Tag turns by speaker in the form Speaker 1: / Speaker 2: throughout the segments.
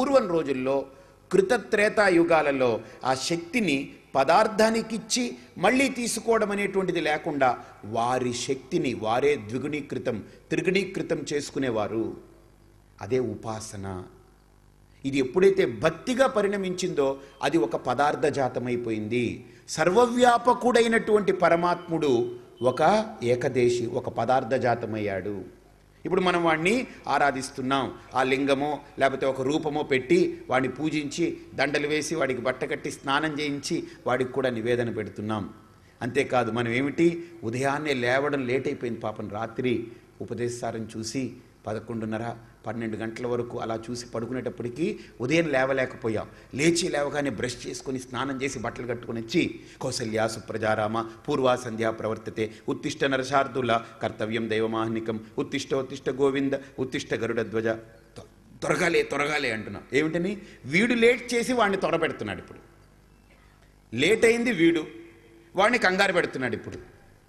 Speaker 1: పూర్వం రోజుల్లో కృతత్రేతాయుగాలలో ఆ శక్తిని పదార్థానికిచ్చి మళ్ళీ తీసుకోవడం అనేటువంటిది లేకుండా వారి శక్తిని వారే ద్విగుణీకృతం త్రిగుణీకృతం చేసుకునేవారు. అదే ఉపాసన. ఇది ఎప్పుడైతే భక్తిగా పరిణమించిందో అది ఒక పదార్థ జాతమైపోయింది. సర్వవ్యాపకుడైనటువంటి పరమాత్ముడు ఒక ఏకదేశి, ఒక పదార్థ జాతమయ్యాడు. ఇప్పుడు మనం వాడిని ఆరాధిస్తున్నాం. ఆ లింగమో లేకపోతే ఒక రూపమో పెట్టి వాడిని పూజించి దండలు వేసి వాడికి బట్ట కట్టి స్నానం చేయించి వాడికి కూడా నివేదన పెడుతున్నాం. అంతేకాదు మనం ఏమిటి, ఉదయాన్నే లేవడం లేట్ అయిపోయింది పాపం. రాత్రి ఉపదేశసారం చూసి 11:30 12 గంటల వరకు అలా చూసి పడుకునేటప్పటికీ ఉదయం లేవలేకపోయాం. లేవగానే బ్రష్ చేసుకొని స్నానం చేసి బట్టలు కట్టుకొని వచ్చి కౌసల్యా సుప్రజారామ పూర్వా సంధ్యా ప్రవర్తతే ఉత్తిష్ట నరశార్దుల కర్తవ్యం దైవమాహ్నికం ఉత్తిష్ట గోవింద ఉత్తిష్ట గరుడధ్వజ. త్వరగాలే అంటున్నాం. ఏమిటని? వీడు లేట్ చేసి వాడిని త్వర పెడుతున్నాడు. ఇప్పుడు లేట్ అయింది వీడు, వాడిని కంగారు పెడుతున్నాడు. ఇప్పుడు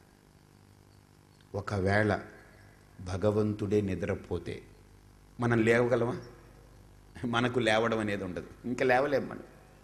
Speaker 1: ఒకవేళ భగవంతుడే నిద్రపోతే మనం లేవగలమా? మనకు లేవడం అనేది ఉండదు, ఇంకా లేవలేం మనం.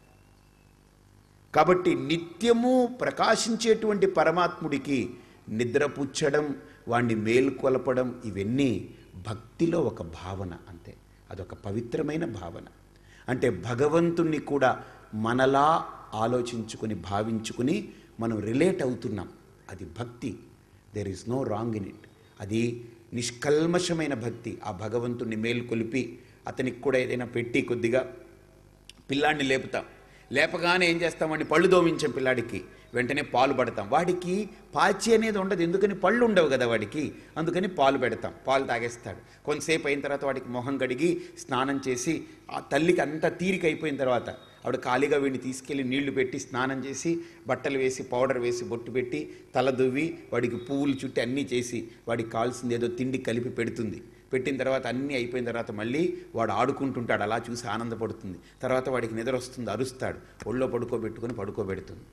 Speaker 1: కాబట్టి నిత్యము ప్రకాశించేటువంటి పరమాత్ముడికి నిద్రపుచ్చడం, వాణ్ణి మేల్కొలపడం ఇవన్నీ భక్తిలో ఒక భావన. అంతే, అదొక పవిత్రమైన భావన. అంటే భగవంతుణ్ణి కూడా మనలా ఆలోచించుకొని భావించుకుని మనం రిలేట్ అవుతున్నాం. అది భక్తి. There is no wrong in it. అది నిష్కల్మషమైన భక్తి. ఆ భగవంతుణ్ణి మేల్కొలిపి అతనికి కూడా ఏదైనా పెట్టి కొద్దిగా పిల్లాడిని లేపుతాం. లేపగానే ఏం చేస్తామండి, పళ్ళు దోమించాం పిల్లాడికి, వెంటనే పాలు పడతాం. వాడికి పాచి అనేది ఉండదు, ఎందుకని పళ్ళు ఉండవు కదా వాడికి, అందుకని పాలు పెడతాం. పాలు తాగేస్తాడు. కొంతసేపు అయిన తర్వాత వాడికి మొహం కడిగి స్నానం చేసి ఆ తల్లికి అంతా తీరిక అయిపోయిన తర్వాత ఆవిడ ఖాళీగా వీడిని తీసుకెళ్ళి నీళ్లు పెట్టి స్నానం చేసి బట్టలు వేసి పౌడర్ వేసి బొట్టు పెట్టి తల దువ్వి వాడికి పువ్వులు చుట్టి అన్నీ చేసి వాడికి కావాల్సింది ఏదో తిండి కలిపి పెడుతుంది. పెట్టిన తర్వాత అన్నీ అయిపోయిన తర్వాత మళ్ళీ వాడు ఆడుకుంటుంటాడు. అలా చూసి ఆనందపడుతుంది. తర్వాత వాడికి నిద్ర వస్తుంది, అరుస్తాడు. ఒళ్ళో పడుకోబెడుతుంది.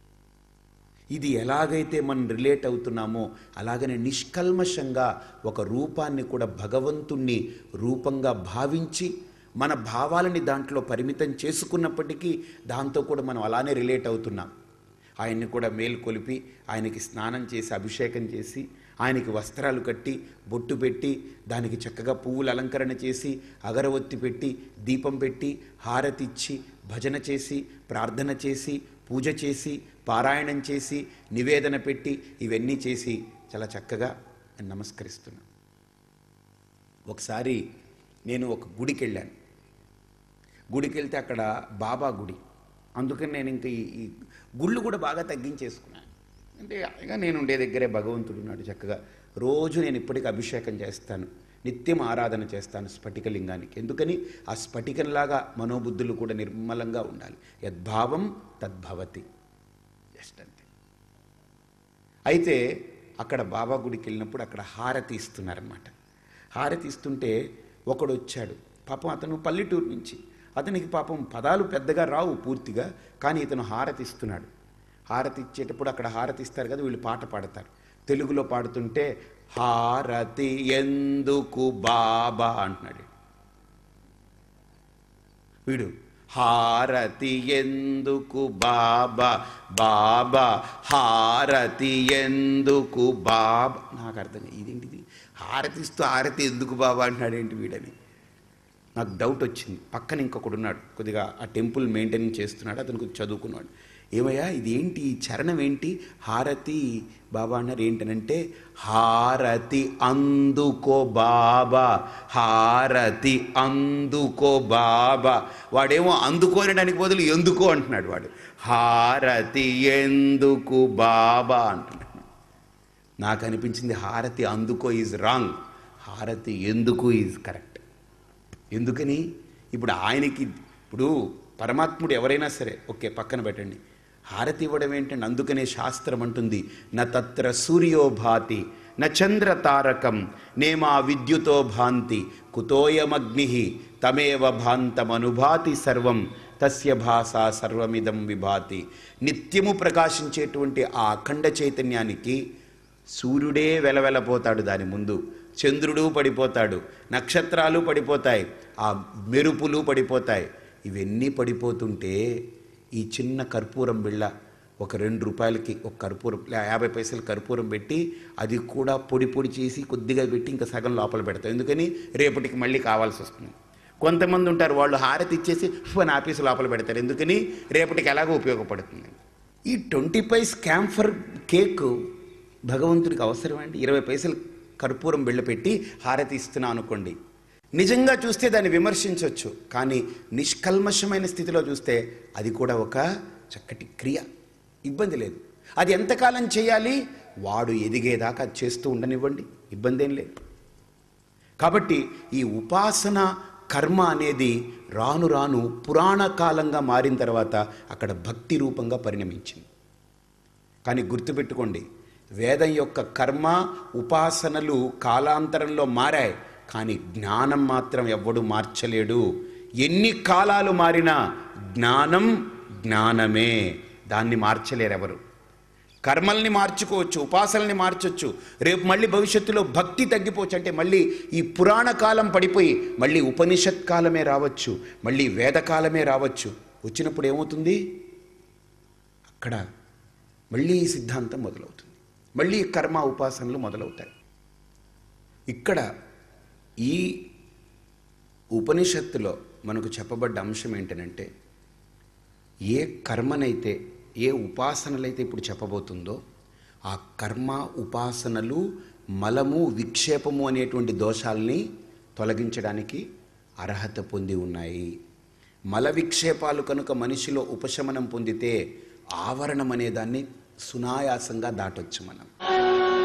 Speaker 1: ఇది ఎలాగైతే మనం రిలేట్ అవుతున్నామో అలాగనే నిష్కల్మషంగా ఒక రూపాన్ని కూడా భగవంతుణ్ణి రూపంగా భావించి మన భావాలని దాంట్లో పరిమితం చేసుకున్నప్పటికీ దాంతో కూడా మనం అలానే రిలేట్ అవుతున్నాం. ఆయన్ని కూడా మేల్కొలిపి ఆయనకి స్నానం చేసి అభిషేకం చేసి ఆయనకి వస్త్రాలు కట్టి బొట్టు పెట్టి దానికి చక్కగా పువ్వులు అలంకరణ చేసి అగరవత్తి పెట్టి దీపం పెట్టి హారతిచ్చి భజన చేసి ప్రార్థన చేసి పూజ చేసి పారాయణం చేసి నివేదన పెట్టి ఇవన్నీ చేసి చాలా చక్కగా నమస్కరిస్తున్నాను. ఒకసారి నేను ఒక గుడికి వెళ్ళాను. గుడికి వెళ్తే అక్కడ బాబా గుడి. అందుకని నేను ఇంకా ఈ గుళ్ళు కూడా బాగా తగ్గించేసుకున్నాను. అంటే ఇక నేను ఉండే దగ్గరే భగవంతుడు ఉన్నాడు. చక్కగా రోజు నేను ఇప్పటికీ అభిషేకం చేస్తాను, నిత్యం ఆరాధన చేస్తాను స్ఫటికలింగానికి. ఎందుకని ఆ స్ఫటికంలాగా మనోబుద్ధులు కూడా నిర్మలంగా ఉండాలి. యద్భావం తద్భవతి. జస్ట్ అంతే. అయితే అక్కడ బాబా గుడికి వెళ్ళినప్పుడు అక్కడ హారతి ఇస్తున్నారన్నమాట. హారతి ఇస్తుంటే ఒకడు వచ్చాడు. పాపం అతను పల్లెటూరు నుంచి. అతనికి పాపం పదాలు పెద్దగా రావు పూర్తిగా, కానీ ఇతను హారతి ఇస్తున్నాడు. హారతి ఇచ్చేటప్పుడు అక్కడ హారతి ఇస్తారు కదా, వీళ్ళు పాట పాడతారు. తెలుగులో పాడుతుంటే హారతి ఎందుకు బాబా అంటున్నాడు వీడు. హారతి ఎందుకు బాబా, బాబా హారతి ఎందుకు బాబా. నాకు అర్థం ఇదేంటిది, హారతిస్తూ హారతి ఎందుకు బాబా అంటున్నాడు ఏంటి వీడని నాకు డౌట్ వచ్చింది. పక్కన ఇంకొకడు ఉన్నాడు, కొద్దిగా ఆ టెంపుల్ మెయింటైన్ చేస్తున్నాడు. అతను కొద్దిగా చదువుకున్నాడు. ఏమయ్యా ఇదేంటి ఈ చరణం ఏంటి, హారతి బాబా అన్నారు ఏంటనంటే హారతి అందుకో బాబా, హారతి అందుకో బాబా. వాడేమో అందుకోనడానికి బదులు ఎందుకో అంటున్నాడు. వాడు హారతి ఎందుకు బాబా అంటున్నాడు. నాకు అనిపించింది హారతి అందుకో ఈజ్ రాంగ్, హారతి ఎందుకు ఈజ్ కరెక్ట్. ఎందుకని ఇప్పుడు ఆయనకి, ఇప్పుడు పరమాత్ముడు ఎవరైనా సరే ఓకే పక్కన పెట్టండి, హారతి ఇవ్వడం ఏంటండి. అందుకనే శాస్త్రం అంటుంది న తత్ర సూర్యో భాతి న చంద్ర తారకం నేమా విద్యుతో భాంతి కుతోయమగ్ని తమేవ భాంతమనుభాతి సర్వం తస్య భాషా సర్వమిదం విభాతి. నిత్యము ప్రకాశించేటువంటి ఆ అఖండ చైతన్యానికి సూర్యుడే వెలవెలపోతాడు దాని ముందు. చంద్రుడు పడిపోతాడు, నక్షత్రాలు పడిపోతాయి, ఆ మెరుపులు పడిపోతాయి. ఇవన్నీ పడిపోతుంటే ఈ చిన్న కర్పూరం బిళ్ళ ఒక 2 రూపాయలకి ఒక కర్పూరం 50 పైసలు కర్పూరం పెట్టి అది కూడా పొడి పొడి చేసి కొద్దిగా పెట్టి ఇంకా సగం లోపల పెడతాం. ఎందుకని రేపటికి మళ్ళీ కావాల్సి వస్తుంది. కొంతమంది ఉంటారు, వాళ్ళు హారతి ఇచ్చేసి ఫోన్ ఆఫీసు లోపల పెడతారు. ఎందుకని రేపటికి ఎలాగో ఉపయోగపడుతుంది. ఈ 20 పైస్ క్యాంఫర్ కేక్ భగవంతుడికి అవసరం అండి? 20 పైసలు కర్పూరం బిళ్ళ పెట్టి హారతి ఇస్తున్నా అనుకోండి, నిజంగా చూస్తే దాన్ని విమర్శించవచ్చు. కానీ నిష్కల్మషమైన స్థితిలో చూస్తే అది కూడా ఒక చక్కటి క్రియ, ఇబ్బంది లేదు. అది ఎంతకాలం చేయాలి? వాడు ఎదిగేదాకా చేస్తూ ఉండనివ్వండి, ఇబ్బంది ఏం లేదు. కాబట్టి ఈ ఉపాసన కర్మ అనేది రాను రాను పురాణ కాలంగా మారిన తర్వాత అక్కడ భక్తి రూపంగా పరిణమించింది. కానీ గుర్తుపెట్టుకోండి, వేదం యొక్క కర్మ ఉపాసనలు కాలాంతరంలో మారాయి, కానీ జ్ఞానం మాత్రం ఎవ్వడు మార్చలేడు. ఎన్ని కాలాలు మారినా జ్ఞానం జ్ఞానమే, దాన్ని మార్చలేరు ఎవరు. కర్మల్ని మార్చుకోవచ్చు, ఉపాసనల్ని మార్చొచ్చు. రేపు మళ్ళీ భవిష్యత్తులో భక్తి తగ్గిపోవచ్చు, అంటే మళ్ళీ ఈ పురాణ కాలం పడిపోయి మళ్ళీ ఉపనిషత్ కాలమే రావచ్చు, మళ్ళీ వేదకాలమే రావచ్చు. వచ్చినప్పుడు ఏమవుతుంది? అక్కడ మళ్ళీ ఈ సిద్ధాంతం మొదలవుతుంది, మళ్ళీ కర్మ ఉపాసనలు మొదలవుతాయి. ఇక్కడ ఈ ఉపనిషత్తులో మనకు చెప్పబడ్డ అంశం ఏంటంటే, ఏ కర్మనైతే ఏ ఉపాసనలైతే ఇప్పుడు చెప్పబోతుందో ఆ కర్మ ఉపాసనలు మలము విక్షేపము అనేటువంటి దోషాలని తొలగించడానికి అర్హత పొంది ఉన్నాయి. మల విక్షేపాలు కనుక మనిషిలో ఉపశమనం పొందితే ఆవరణం అనేదాన్ని సునాయాసంగా దాటొచ్చు మనం.